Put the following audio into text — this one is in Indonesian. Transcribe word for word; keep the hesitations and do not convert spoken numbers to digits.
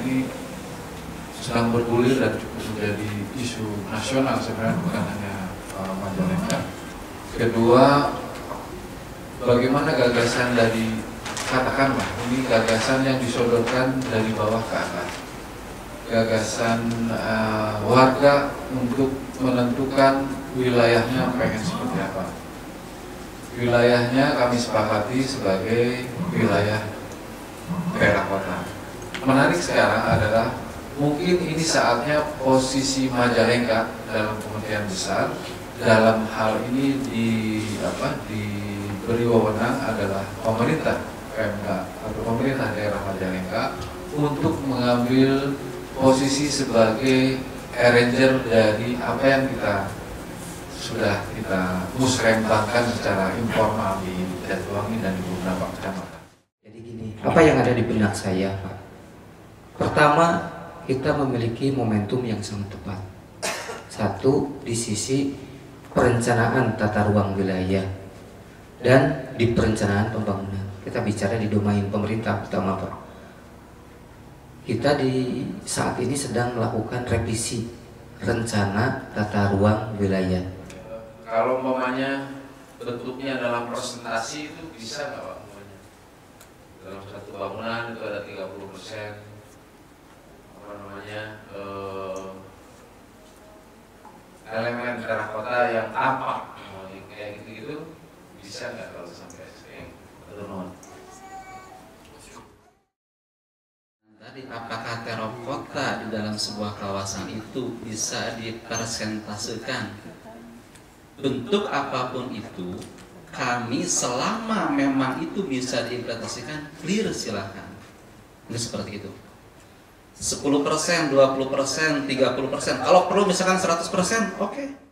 ini sedang bergulir dan cukup menjadi isu nasional sebenarnya, bukan hanya uh, Majalengka. Kedua, bagaimana gagasan dari, katakanlah ini gagasan yang disodorkan dari bawah ke atas, gagasan uh, warga untuk menentukan wilayahnya pengen seperti apa. Wilayahnya kami sepakati sebagai wilayah daerah kota. Menarik sekarang adalah mungkin ini saatnya posisi Majalengka dalam kemungkinan besar dalam hal ini di apa diberi wewenang adalah pemerintah P M K atau pemerintah daerah Majalengka untuk mengambil posisi sebagai arranger dari apa yang kita sudah kita musrembangkan secara informal di Jatiwangi dan di beberapa kecamatan. Jadi gini, apa yang ada di benak saya, Pak? Pertama, kita memiliki momentum yang sangat tepat. Satu, di sisi perencanaan tata ruang wilayah dan di perencanaan pembangunan. Kita bicara di domain pemerintah pertama, Pak. Kita di saat ini sedang melakukan revisi rencana tata ruang wilayah. Kalau umpamanya bentuknya dalam presentasi itu bisa nggak Pak? Dalam satu bangunan itu ada tiga puluh persen apa namanya eh, elemen daerah kota yang tampak kayak gitu-gitu, bisa nggak kalau sampai sering turun? Tadi apakah terokota di dalam sebuah kawasan itu bisa dipresentasikan? Bentuk apapun itu, kami selama memang itu bisa diimplementasikan, clear silahkan. Ini seperti itu. sepuluh persen, dua puluh persen, tiga puluh persen. Kalau perlu misalkan seratus persen, oke. Okay.